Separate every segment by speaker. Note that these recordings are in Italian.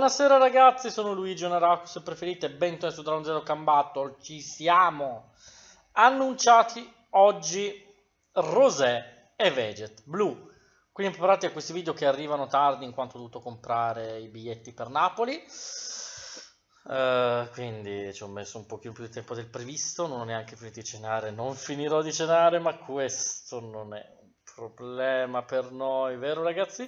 Speaker 1: Buonasera ragazzi, sono Luigi Onaraku, se preferite, bentornati su Dragon Zero Can Battle. Ci siamo annunciati oggi Rosé e Veget Blue. Quindi preparati a questi video che arrivano tardi in quanto ho dovuto comprare i biglietti per Napoli. Quindi ci ho messo un pochino più di tempo del previsto, non ho neanche finito di cenare, non finirò di cenare, ma questo non è un problema per noi, vero ragazzi?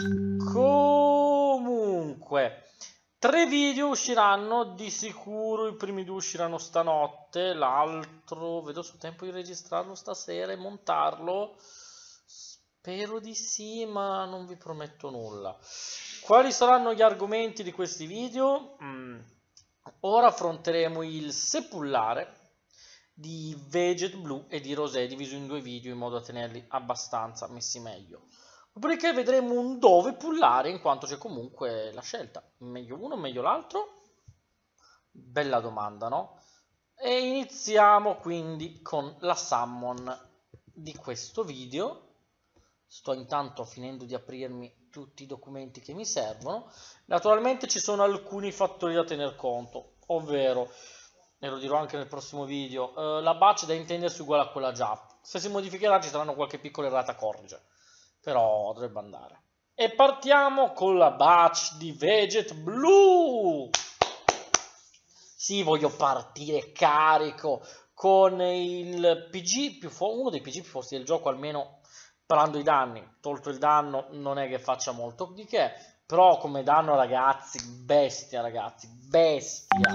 Speaker 1: Comunque, 3 video usciranno di sicuro, i primi 2 usciranno stanotte, l'altro vedo sul tempo di registrarlo stasera e montarlo, spero di sì, ma non vi prometto nulla. Quali saranno gli argomenti di questi video? Ora affronteremo il sepullare di Veget Blue e di Rosé diviso in 2 video in modo da tenerli abbastanza messi meglio. Dopodiché vedremo un dove pullare in quanto c'è comunque la scelta. Meglio uno, meglio l'altro? Bella domanda, no? E iniziamo quindi con la summon di questo video. Sto intanto finendo di aprirmi tutti i documenti che mi servono. Naturalmente ci sono alcuni fattori da tener conto, ovvero, e lo dirò anche nel prossimo video, la batch da intendersi uguale a quella già. Se si modificherà ci saranno qualche piccola errata corrige, però dovrebbe andare. E partiamo con la batch di Veget Blue. Sì, voglio partire carico con il PG uno dei PG più forti del gioco, almeno parlando di danni. Tolto il danno non è che faccia molto di che, però come danno ragazzi, bestia ragazzi, bestia.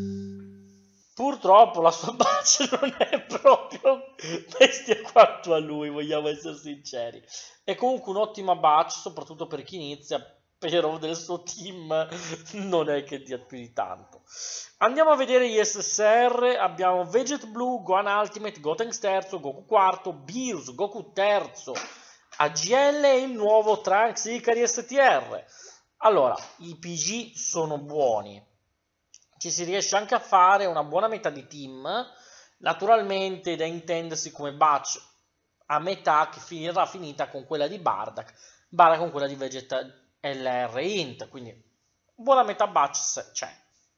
Speaker 1: Purtroppo la sua batch non è proprio bestia quanto a lui, vogliamo essere sinceri. È comunque un'ottima batch, soprattutto per chi inizia, però del suo team non è che dia più di tanto. Andiamo a vedere gli SSR. Abbiamo Veget Blue, Gohan Ultimate, Gotenks terzo, Goku quarto, Beerus, Goku terzo, AGL e il nuovo Trunks Ikari STR. Allora, i PG sono buoni, ci si riesce anche a fare una buona metà di team, naturalmente da intendersi come batch a metà che finirà finita con quella di Bardock, con quella di Vegeta LR Int, quindi buona metà batch c'è.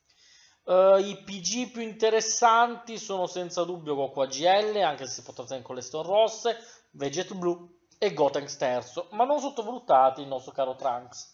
Speaker 1: I PG più interessanti sono senza dubbio Goku AGL, anche se si può trattare con le stone rosse, Veget Blue e Gotenks terzo, ma non sottovalutati il nostro caro Trunks,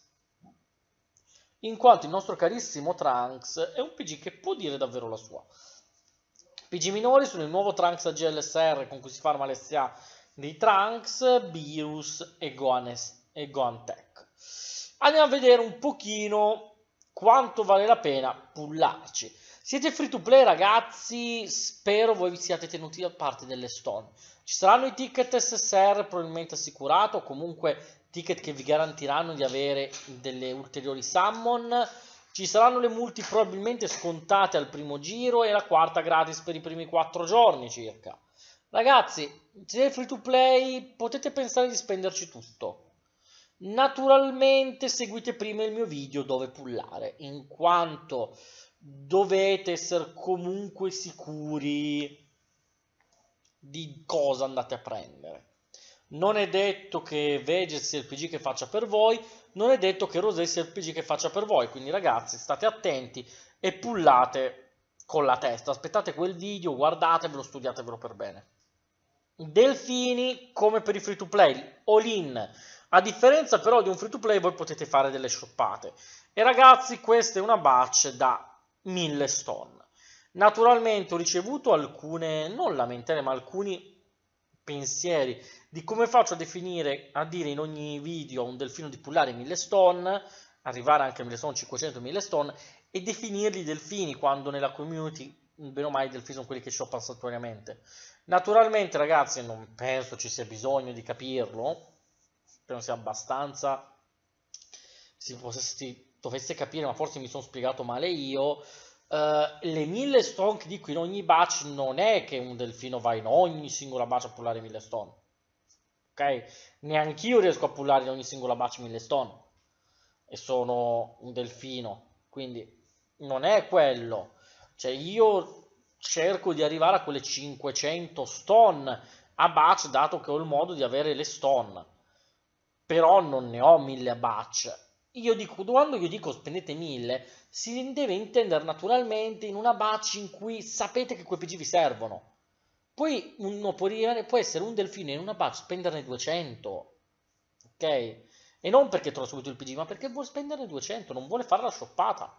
Speaker 1: in quanto il nostro carissimo Trunks è un PG che può dire davvero la sua. PG minori sono il nuovo Trunks AGLSR con cui si farma l'SA di Trunks, Beerus e Gohan Tech. Andiamo a vedere un pochino quanto vale la pena pullarci. Siete free to play ragazzi, spero voi vi siate tenuti da parte delle stone. Ci saranno i ticket SSR probabilmente assicurato, o comunque ticket che vi garantiranno di avere delle ulteriori summon. Ci saranno le multi probabilmente scontate al primo giro e la quarta gratis per i primi 4 giorni circa. Ragazzi, se siete free to play potete pensare di spenderci tutto. Naturalmente seguite prima il mio video dove pullare, in quanto dovete essere comunque sicuri di cosa andate a prendere. Non è detto che Veget sia il PG che faccia per voi, non è detto che Rosé sia il PG che faccia per voi, quindi ragazzi state attenti e pullate con la testa, aspettate quel video, guardatevelo, studiatevelo per bene. Delfini come per i free to play, all in. A differenza però di un free to play voi potete fare delle shoppate. E ragazzi questa è una batch da 1000 stone. Naturalmente ho ricevuto alcune, non lamentele, ma alcuni pensieri di come faccio a definire, a dire in ogni video a un delfino di pullare 1000 stone, arrivare anche a 1000 stone, 500, 1000 stone e definirli delfini quando nella community bene o male i delfini sono quelli che shoppano saltuariamente. Naturalmente ragazzi non penso ci sia bisogno di capirlo, penso sia abbastanza, si dovesse capire, ma forse mi sono spiegato male io. Le 1000 stone che dico in ogni batch non è che un delfino va in ogni singola batch a pullare 1000 stone, ok? Neanch'io riesco a pullare in ogni singola batch 1000 stone e sono un delfino, quindi non è quello, cioè io cerco di arrivare a quelle 500 stone a batch dato che ho il modo di avere le stone, però non ne ho 1000 batch. quando io dico spendete 1000, si deve intendere naturalmente in una batch in cui sapete che quei PG vi servono. Poi uno può essere un delfino in una batch spenderne 200, ok? E non perché trova subito il PG, ma perché vuole spenderne 200, non vuole fare la shoppata.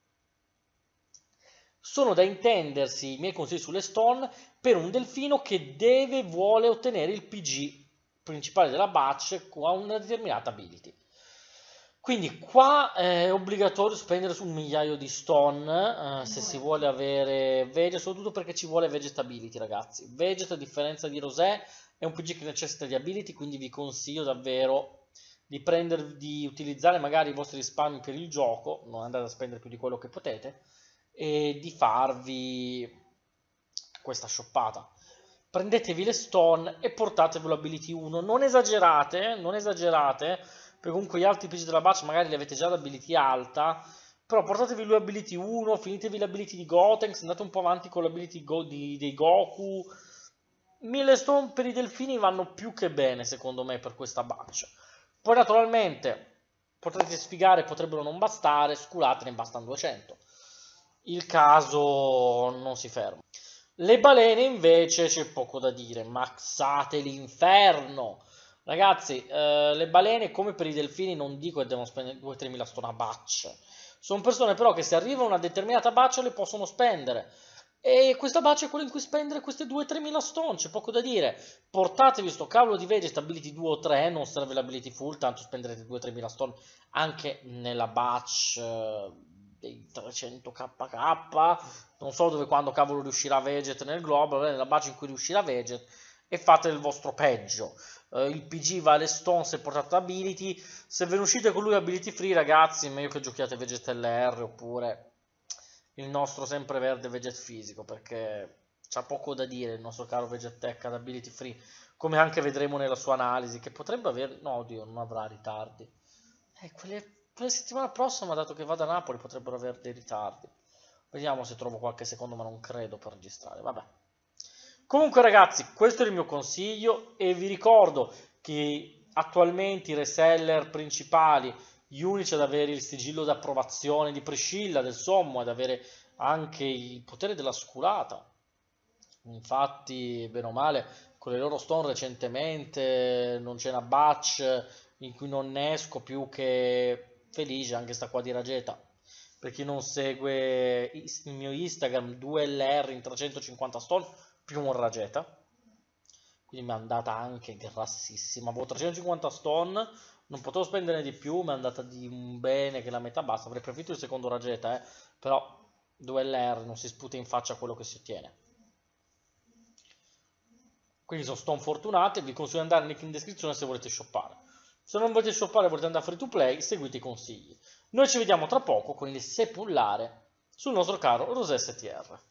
Speaker 1: Sono da intendersi i miei consigli sulle stone per un delfino che vuole ottenere il PG principale della batch con una determinata ability. Quindi qua è obbligatorio spendere su 1 migliaio di stone se si vuole avere Veget, soprattutto perché ci vuole vegetability, ragazzi. Veget, a differenza di Rosé, è un PG che necessita di ability, quindi vi consiglio davvero di utilizzare magari i vostri risparmi per il gioco, non andate a spendere più di quello che potete, e di farvi questa shoppata. Prendetevi le stone e portatevelo ability 1. Non esagerate, perché comunque gli altri PG della batch magari li avete già ad ability alta, però portatevi lui ability 1, finitevi l'ability di Gotenks, andate un po' avanti con l'ability dei Goku. 1000 stone per i delfini vanno più che bene, secondo me, per questa batch. Poi naturalmente potrete sfigare, potrebbero non bastare, sculate, ne bastano 200. Il caso non si ferma. Le balene invece c'è poco da dire, maxate l'inferno. Ragazzi, le balene come per i delfini non dico che devono spendere 2-3 mila stone a batch. Sono persone però che se arriva una determinata batch le possono spendere. E questa batch è quella in cui spendere queste 2-3 mila stone, c'è poco da dire. Portatevi sto cavolo di Veget ability 2 o 3, non serve l'ability full, tanto spenderete 2-3 mila stone anche nella batch dei 300kk. Non so dove quando cavolo riuscirà Veget nel globo, nella batch in cui riuscirà Veget, e fate il vostro peggio. Il PG va alle stone se portate ability. Se ve ne uscite con lui ability free, ragazzi, meglio che giochiate Veget LR oppure il nostro sempreverde Veget fisico, perché c'ha poco da dire il nostro caro Vegetech ad ability free, come anche vedremo nella sua analisi, che potrebbe avere, no oddio, non avrà ritardi. Quelle settimana prossima, dato che vado a Napoli, potrebbero avere dei ritardi. Vediamo se trovo qualche secondo, ma non credo, per registrare, vabbè. Comunque ragazzi, questo è il mio consiglio e vi ricordo che attualmente i reseller principali, gli unici ad avere il sigillo d'approvazione di Priscilla, del Sommo, ad avere anche il potere della sculata. Infatti, bene o male, con le loro stone recentemente non c'è una batch in cui non ne esco più che felice, anche sta qua di Rageta. Per chi non segue il mio Instagram, 2LR in 350 stone più un Rageta. Quindi mi è andata anche grassissima. Avevo 350 stone, non potevo spendere di più, mi è andata di un bene che la metà basta. Avrei preferito il secondo Rageta, però 2LR non si sputa in faccia quello che si ottiene. Quindi sono stone fortunate, vi consiglio di andare link in descrizione se volete shoppare. Se non volete shoppare e volete andare free to play, seguite i consigli. Noi ci vediamo tra poco con il sepullare sul nostro caro Rosé STR.